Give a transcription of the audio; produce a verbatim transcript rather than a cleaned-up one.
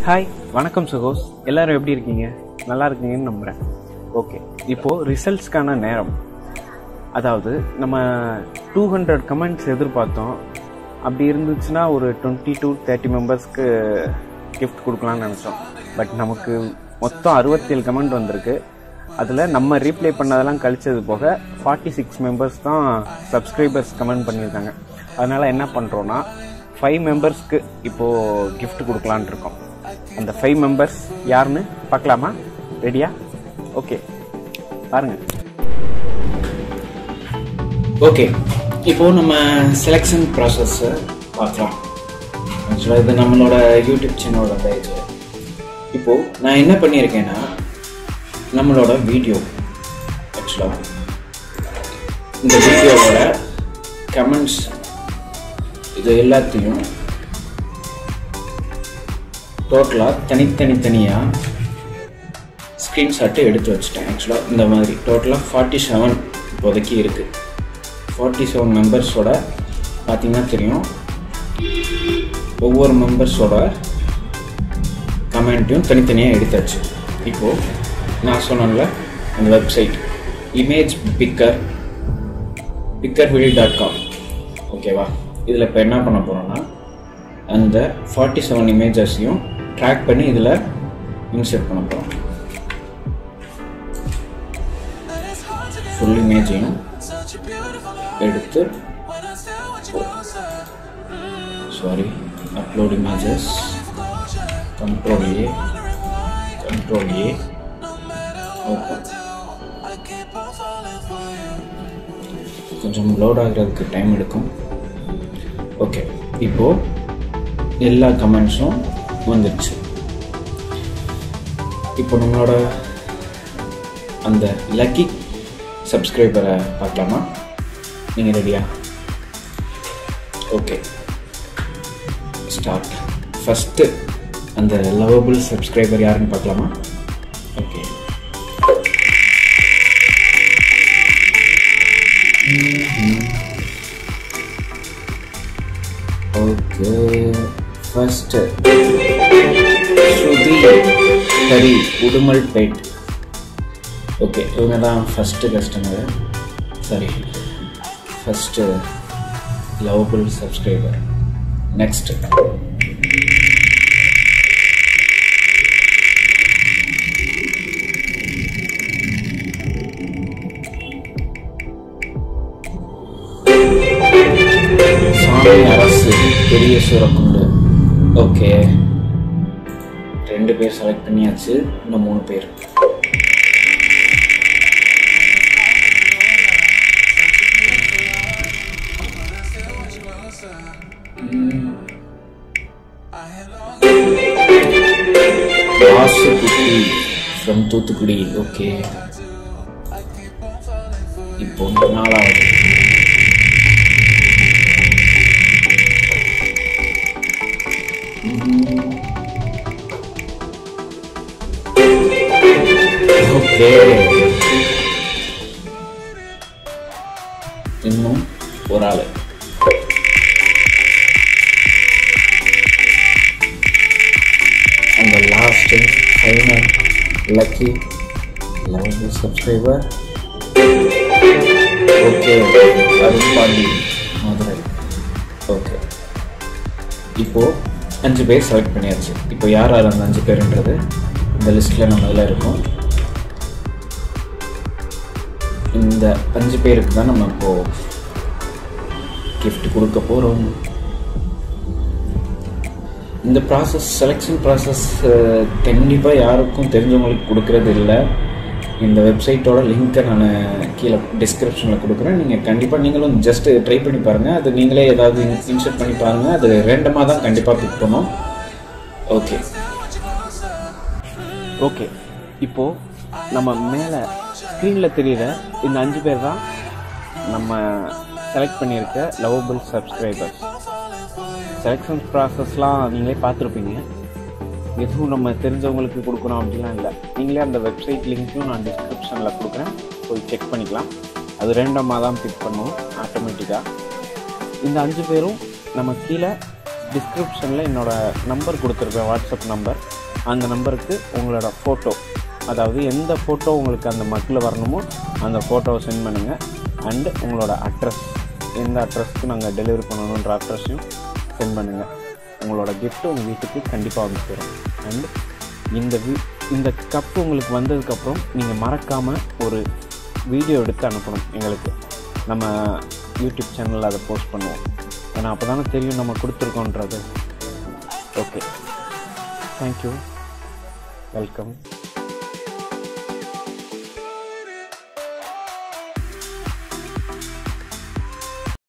Hi, வணக்கம் சகோஸ். எல்லோரும் எப்படி இருக்கீங்க? நல்லா இருக்கீங்கன்னு நம்புகிறேன். ஓகே, இப்போது ரிசல்ட்ஸ்க்கான நேரம். அதாவது நம்ம டூ ஹண்ட்ரட் கமெண்ட்ஸ் எதிர்பார்த்தோம். அப்படி இருந்துச்சுன்னா ஒரு டுவெண்ட்டி டு தேர்ட்டி மெம்பர்ஸ்க்கு கிஃப்ட் கொடுக்கலான்னு நினச்சோம். பட் நமக்கு மொத்தம் அறுபத்தேழு கமெண்ட் வந்திருக்கு. அதில் நம்ம ரீப்ளே பண்ணதெல்லாம் கழிச்சது போக ஃபார்ட்டி சிக்ஸ் மெம்பர்ஸ் தான் சப்ஸ்கிரைபர்ஸ் கமெண்ட் பண்ணியிருக்காங்க. அதனால் என்ன பண்ணுறோன்னா ஃபைவ் மெம்பர்ஸ்க்கு இப்போது கிஃப்ட் கொடுக்கலான் இருக்கோம். அந்த ஃபைவ் மெம்பர்ஸ் யாருன்னு பார்க்கலாமா? ரெடியா? ஓகே, பாருங்கள். ஓகே, இப்போது நம்ம செலெக்ஷன் ப்ராசஸ்ஸை பார்க்கலாம். ஆக்சுவலாக இது நம்மளோட யூடியூப் சேனலோட பேஜ். இப்போது நான் என்ன பண்ணியிருக்கேன்னா, நம்மளோட வீடியோ ஆக்சுவலாக இந்த வீடியோவோட கமெண்ட்ஸ் இது எல்லாத்தையும் டோட்டலாக தனித்தனி தனியாக ஸ்க்ரீன்ஷாட்டு எடுத்து வச்சுட்டேன். ஆக்சுவலாக இந்த மாதிரி டோட்டலாக ஃபார்ட்டி செவன் இப்போதைக்கு இருக்குது. ஃபார்ட்டி செவன் மெம்பர்ஸோட பார்த்திங்கன்னா தெரியும், ஒவ்வொரு மெம்பர்ஸோட கமெண்ட்டையும் தனித்தனியாக எடுத்தாச்சு. இப்போது நான் சொன்னேன்ல அந்த website image picker picker video dot com ஓகேவா? இதில் இப்போ என்ன பண்ண போகிறோன்னா, அந்த ஃபார்ட்டி செவன் இமேஜஸையும் ட்ராக் பண்ணி இதில் இன்சர்ட் பண்ண போகிறோம். ஃபுல் இமேஜையும் எடுத்து sorry upload images control A control A okay, கொஞ்சம் லோட் ஆகிறதுக்கு டைம் எடுக்கும். ஓகே, இப்போது எல்லா கமெண்ட்ஸும் வந்துடுச்சு. இப்போ நம்மளோட அந்த லக்கி சப்ஸ்கிரைபரை பார்க்கலாமா? நீங்கள் ரெடியா? Okay, start. ஃபஸ்ட்டு அந்த லவபிள் சப்ஸ்கிரைபர் யாருன்னு பார்க்கலாமா? Okay, okay first Shruti Hari Udumalpet. Okay, இவங்க தான் first customer, sorry first lovable subscriber. Next Sami Arasu பெரிய சூரக்குண்டு. ஓகே, ரெண்டு பேர் செலக்ட் பண்ணியாச்சு, இன்னும் மூணு பேர். வாசுகுட்டி ஃப்ரம் தூத்துக்குடி. ஓகே, இப்போ நாலாவது. ஓகே, இன்னும் ஒரு ஆள். அந்த last final lucky lovable subscriber. Okay, Arunpandi Madurai. Okay, இப்போது அஞ்சு பேர் செலக்ட் பண்ணியாச்சு. இப்போ யார் யார் அந்த அஞ்சு பேருன்றது இந்த லிஸ்ட்டில் நம்ம இதில் இருக்கும். இந்த அஞ்சு பேருக்கு தான் நம்ம இப்போது கிஃப்ட் கொடுக்க போகிறோம். இந்த ப்ராசஸ் செலெக்ஷன் ப்ராசஸ் கண்டிப்பாக யாருக்கும் தெரிஞ்சவங்களுக்கு கொடுக்கறது இல்லை. இந்த வெப்சைட்டோட லிங்க்கை நான் கீழே டிஸ்கிரிப்ஷனில் கொடுக்குறேன். நீங்கள் கண்டிப்பாக நீங்களும் ஜஸ்ட்டு ட்ரை பண்ணி பாருங்கள். அது நீங்களே ஏதாவது இன்சர்ட் பண்ணி பாருங்கள். அது ரேண்டமாக தான் கண்டிப்பாக பிக் பண்ணோம். ஓகே ஓகே இப்போது நம்ம மேலே ஸ்க்ரீனில் தெரிகிற இந்த அஞ்சு பேர் தான் நம்ம செலக்ட் பண்ணியிருக்க லவபிள் சப்ஸ்கிரைபர்ஸ். செலெக்ஷன் ப்ராசஸ்லாம் நீங்களே பார்த்துருப்பீங்க. எதுவும் நம்ம தெரிஞ்சவங்களுக்கு கொடுக்கணும் அப்படிலாம் இல்லை. நீங்களே அந்த வெப்சைட் லிங்க்கும் நான் டிஸ்கிரிப்ஷனில் கொடுக்குறேன், போய் செக் பண்ணிக்கலாம். அது ரேண்டமாக தான் பிக் பண்ணுவோம் ஆட்டோமேட்டிக்காக. இந்த அஞ்சு பேரும் நம்ம கீழே டிஸ்கிரிப்ஷனில் என்னோடய நம்பர் கொடுத்துருப்பேன், வாட்ஸ்அப் நம்பர். அந்த நம்பருக்கு உங்களோட ஃபோட்டோ, அதாவது எந்த ஃபோட்டோ உங்களுக்கு அந்த மக்கில் வரணுமோ அந்த ஃபோட்டோவை சென்ட் பண்ணுங்கள். அண்டு உங்களோட அட்ரஸ், எந்த அட்ரஸ்க்கு நாங்கள் டெலிவரி பண்ணணுன்ற அட்ரஸையும் சென்ட் பண்ணுங்கள். உங்களோட கிஃப்ட்டு உங்கள் வீட்டுக்கு கண்டிப்பாக வந்து தரும். அண்டு இந்த வீ இந்த கப்பு உங்களுக்கு வந்ததுக்கப்புறம் நீங்கள் மறக்காமல் ஒரு வீடியோ எடுத்து அனுப்பணும் எங்களுக்கு. நம்ம யூடியூப் சேனலில் அதை போஸ்ட் பண்ணுவோம். ஏன்னா அப்போ தானே தெரியும் நம்ம கொடுத்துருக்கோன்றது. Okay, thank you, welcome.